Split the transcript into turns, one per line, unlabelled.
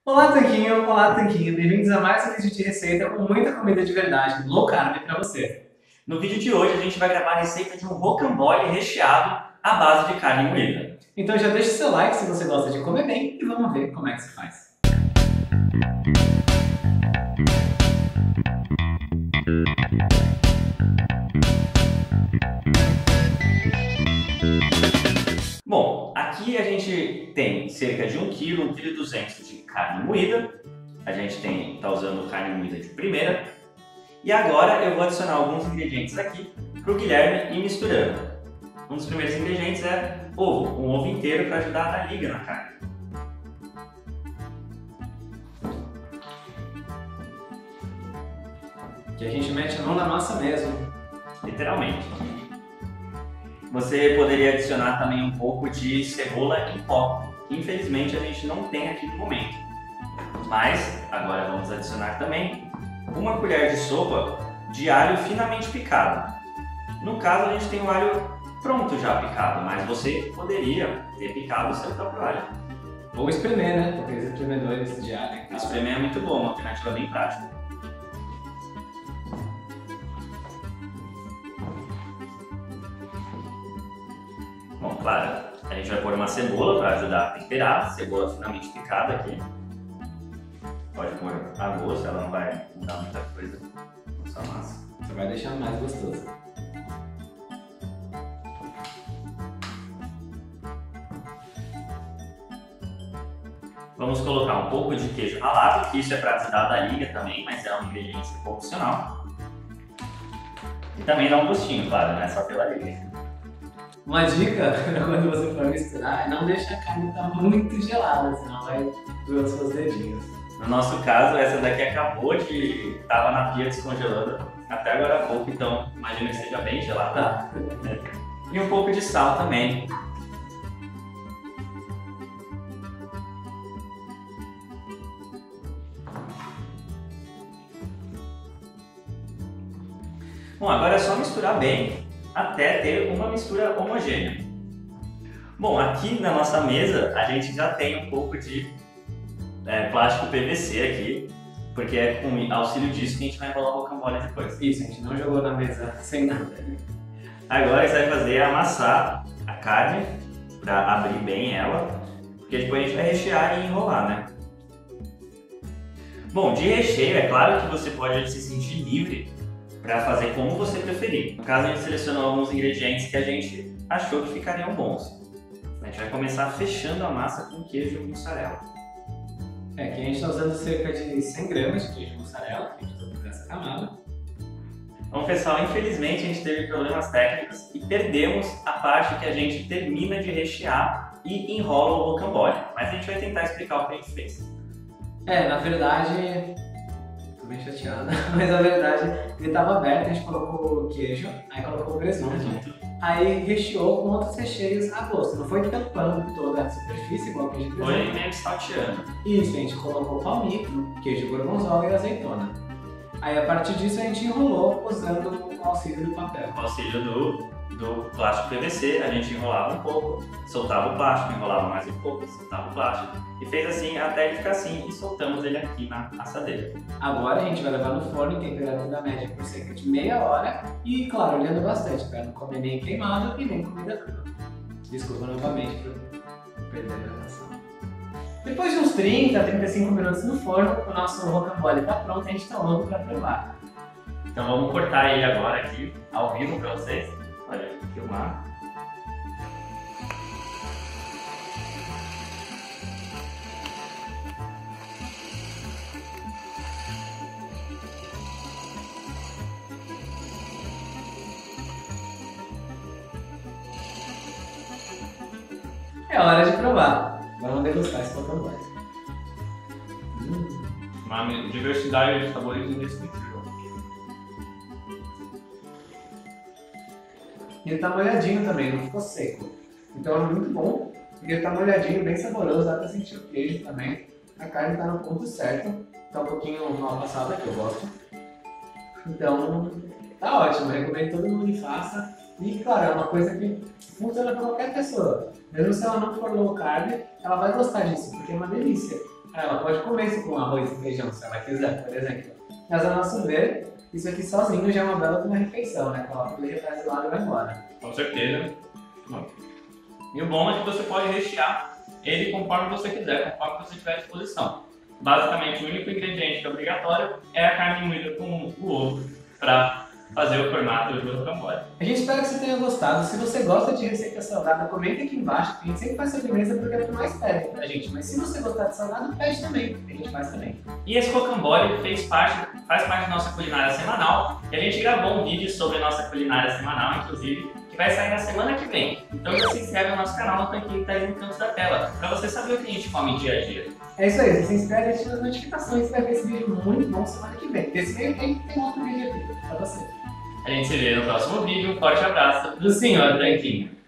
Olá Tanquinho, bem-vindos a mais um vídeo de receita com muita comida de verdade, low carb para você.
No vídeo de hoje a gente vai gravar a receita de um rocambole recheado à base de carne moída.
Então já deixa o seu like se você gosta de comer bem e vamos ver como é que se faz.
Bom, aqui a gente tem cerca de 1 kg, 1,2 kg de carne moída. A gente está usando carne moída de primeira. E agora eu vou adicionar alguns ingredientes aqui para o Guilherme ir misturando. Um dos primeiros ingredientes é ovo, um ovo inteiro para ajudar a dar liga na carne.
Que a gente mete a mão na massa mesmo.
Literalmente. Você poderia adicionar também um pouco de cebola em pó, que infelizmente a gente não tem aqui no momento. Mas agora vamos adicionar também uma colher de sopa de alho finamente picado. No caso a gente tem o alho pronto já picado, mas você poderia ter picado o seu próprio alho.
Ou espremer, né? Porque os espremedores de alho.
Espremer é muito bom, uma alternativa bem prática. Bom, claro, a gente vai pôr uma cebola para ajudar a temperar, cebola finamente picada aqui. Pode pôr a gosto, ela não vai mudar muita coisa na sua massa.
Só vai deixar mais gostoso.
Vamos colocar um pouco de queijo ralado, que isso é para ajudar a dar liga também, mas é um ingrediente opcional. E também dá um gostinho, claro, não é só pela liga.
Uma dica quando você for misturar é não deixar a carne estar muito gelada, senão vai doer os seus dedinhos.
No nosso caso, essa daqui acabou de... estava na pia descongelando até agora há pouco, então imagino que seja bem gelada.
Tá.
E um pouco de sal também. Bom, agora é só misturar bem até ter uma mistura homogênea. Bom, aqui na nossa mesa a gente já tem um pouco de plástico PVC aqui, porque é com auxílio disso que a gente vai enrolar o rocambole depois.
Isso, a gente não jogou na mesa sem nada.
Agora você vai fazer é amassar a carne para abrir bem ela, porque depois a gente vai rechear e enrolar, né? Bom, de recheio, é claro que você pode se sentir livre para fazer como você preferir. No caso, a gente selecionou alguns ingredientes que a gente achou que ficariam bons. A gente vai começar fechando a massa com queijo mussarela.
Aqui a gente está usando cerca de 100 gramas de queijo mussarela, que a gente está fazendo essa camada.
Bom, pessoal, infelizmente a gente teve problemas técnicos e perdemos a parte que a gente termina de rechear e enrola o rocambole. Mas a gente vai tentar explicar o que a gente fez.
Na verdade, tô bem chateada, mas na verdade ele estava aberto, a gente colocou o queijo, aí colocou o presunto, aí recheou com outros recheios a gosto. Não foi tampando toda a superfície igual o queijo de presunto.
Foi mesmo salteando.
Isso, a gente colocou palmito, queijo gorgonzola e azeitona. Aí a partir disso a gente enrolou usando o auxílio do papel.
Com o auxílio do plástico PVC, a gente enrolava um pouco, soltava o plástico, enrolava mais um pouco, soltava o plástico e fez assim até ele ficar assim e soltamos ele aqui na assadeira.
Agora a gente vai levar no forno em temperatura média por cerca de meia hora e, claro, olhando bastante para não comer nem queimado e nem comida crua. Desculpa novamente por perder a gravação. Depois de uns 30 a 35 minutos no forno, o nosso rocambole está pronto e a gente está louco para provar.
Então vamos cortar ele agora aqui, ao vivo para vocês. Olha, filmar.
É hora de provar. Vamos degustar esse rocambole.
Uma diversidade de sabores indescritível.
E ele tá molhadinho também, não ficou seco. Então é muito bom, porque ele tá molhadinho, bem saboroso, dá pra sentir o queijo também. A carne tá no ponto certo, tá um pouquinho mal passada, que eu gosto. Então, tá ótimo, recomendo que todo mundo faça. E claro, é uma coisa que funciona para qualquer pessoa. Mesmo se ela não for low carb, ela vai gostar disso, porque é uma delícia. Ela pode comer isso com arroz e feijão, se ela quiser, por exemplo. Mas a nosso ver, isso aqui sozinho já é uma bela de uma refeição, né? Coloca ele refaz lá e vai embora.
Com certeza. E o bom é que você pode rechear ele conforme você quiser, conforme você tiver à disposição. Basicamente, o único ingrediente que é obrigatório é a carne moída com o ovo para fazer o formato do rocambole.
A gente espera que você tenha gostado. Se você gosta de receita salgada, comenta aqui embaixo. A gente sempre faz sobremesa porque é o que mais pede pra gente. Mas se você gostar de salgado, pede também. A gente faz também.
E esse rocambole faz parte da nossa culinária semanal. E a gente gravou um vídeo sobre a nossa culinária semanal, inclusive, que vai sair na semana que vem. Então já se inscreve no nosso canal, no tanquinho que tá aí no canto da tela, para você saber o que a gente come dia a dia.
É isso aí, você se inscreve e ativa as notificações. Você vai ver esse vídeo muito bom semana que vem. Desse meio tempo tem outro vídeo aqui pra você.
A gente se vê no próximo vídeo. Um forte abraço do Senhor Tanquinho.